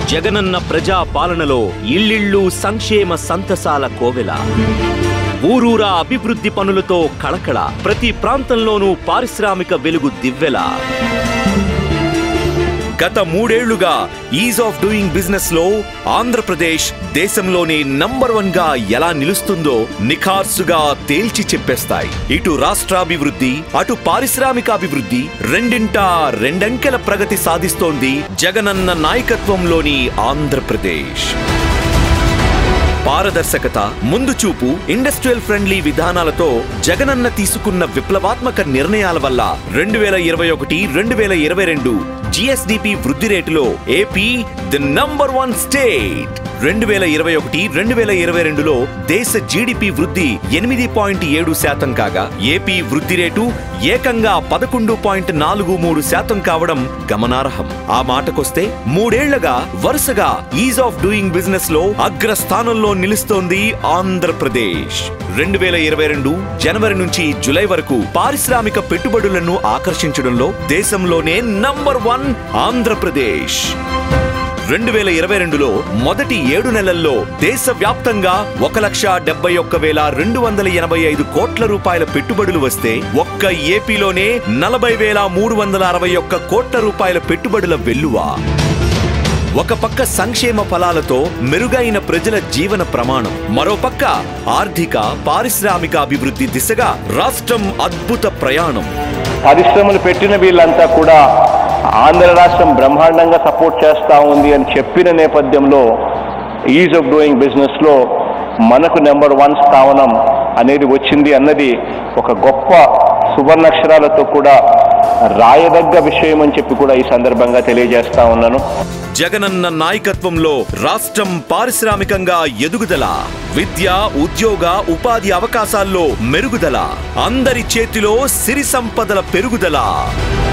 జగనన్న ప్రజా పాలనలో ఇల్లిళ్ళు సంక్షేమ సంతసాల కోవెల, ఊరూరా అభివృద్ధి పనులతో కళకళ, ప్రతి ప్రాంతంలోనూ పారిశ్రామిక వెలుగు దివ్వెల. గత 3 ఏళ్లుగా ఈజ్ ఆఫ్ డూయింగ్ బిజినెస్ లో ఆంధ్రప్రదేశ్ దేశంలోనే నంబర్ 1 గా ఎలా నిలుస్తుందో నిఖార్సుగా తేల్చి చెప్పేస్తాయి. ఇటు రాష్ట్రాభివృద్ధి, అటు పారిశ్రామికాభివృద్ధి రెండింటా రెండంకెల ప్రగతి సాధిస్తోంది జగనన్న నాయకత్వంలోని ఆంధ్రప్రదేశ్. పారదర్శకత, ముందు చూపు, ఇండస్ట్రియల్ ఫ్రెండ్లీ విధానాలతో జగనన్న తీసుకున్న విప్లవాత్మక నిర్ణయాల వల్ల 2021-2022 జిఎస్డిపి వృద్ధి రేటులో ఏపీ ది నంబర్ 1 స్టేట్. 2021-2022లో దేశ జీడిపి వృద్ధి 8.7% కాగా ఏపీ వృద్ధి రేటు ఏకంగా 11.43% కావడం గమనార్హం. ఆ మాటకొస్తే 3 ఏళ్లుగా వరుసగా ఈజ్ ఆఫ్ డూయింగ్ బిజినెస్ లో అగ్రస్థానంలో నిలుస్తోంది ఆంధ్రప్రదేశ్. 2022 జనవరి నుంచి జూలై వరకు పారిశ్రామిక పెట్టుబడులను ఆకర్షించడంలో దేశంలోనే నంబర్ 1 ఆంధ్రప్రదేశ్. 2022లో మొదటి 7 నెలల్లో దేశవ్యాప్తంగా 1,71,285 కోట్ల రూపాయల పెట్టుబడులు వస్తే ఒక్క ఏపీలోనే 40,361 కోట్ల రూపాయల పెట్టుబడుల వెల్లువ. ఒక పక్క సంక్షేమ ఫలాలతో మెరుగైన ప్రజల జీవన ప్రమాణం, మరోపక్క ఆర్థిక పారిశ్రామిక అభివృద్ధి దిశగా రాష్ట్రం అద్భుత ప్రయాణం. పరిశ్రమలు పెట్టిన వీళ్ళంతా కూడా ఆంధ్ర రాష్ట్రం బ్రహ్మాండంగా సపోర్ట్ చేస్తూ ఉంది అని చెప్పిన నేపథ్యంలో ఈజ్ ఆఫ్ డూయింగ్ బిజినెస్లో మనకు నెంబర్ 1 స్థానం అనేది వచ్చింది అన్నది ఒక గొప్ప సువర్ణాక్షరాలతో కూడా రాయదగ్గ విషయం అని చెప్పి కూడా ఈ సందర్భంగా తెలియజేస్తా ఉన్నాను. జగనన్న నాయకత్వంలో రాష్ట్రం పారిశ్రామికంగా ఎదుగుదల, విద్య, ఉద్యోగ, ఉపాధి అవకాశాల్లో మెరుగుదల, అందరి చేతిలో సిరి సంపదల పెరుగుదల.